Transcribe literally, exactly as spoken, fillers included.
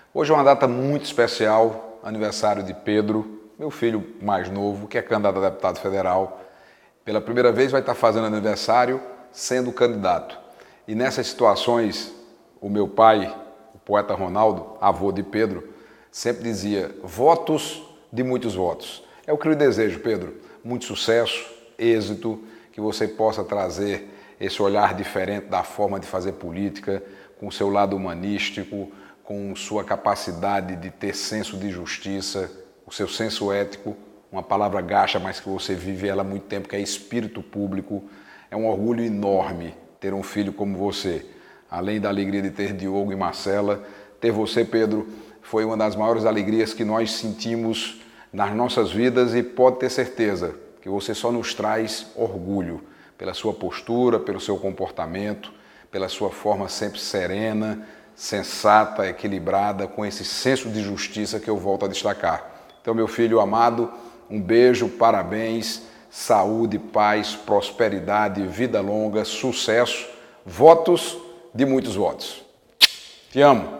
Hoje é uma data muito especial, aniversário de Pedro, meu filho mais novo, que é candidato a deputado federal. Pela primeira vez vai estar fazendo aniversário sendo candidato. E nessas situações, o meu pai, o poeta Ronaldo, avô de Pedro, sempre dizia: votos de muitos votos. É o que eu lhe desejo, Pedro. Muito sucesso, êxito, que você possa trazer esse olhar diferente da forma de fazer política, com o seu lado humanístico, com sua capacidade de ter senso de justiça, o seu senso ético, uma palavra gacha, mas que você vive ela há muito tempo, que é espírito público. É um orgulho enorme ter um filho como você. Além da alegria de ter Diogo e Marcela, ter você, Pedro, foi uma das maiores alegrias que nós sentimos nas nossas vidas, e pode ter certeza que você só nos traz orgulho pela sua postura, pelo seu comportamento, pela sua forma sempre serena, sensata, equilibrada, com esse senso de justiça que eu volto a destacar. Então, meu filho amado, um beijo, parabéns, saúde, paz, prosperidade, vida longa, sucesso, votos de muitos votos. Te amo.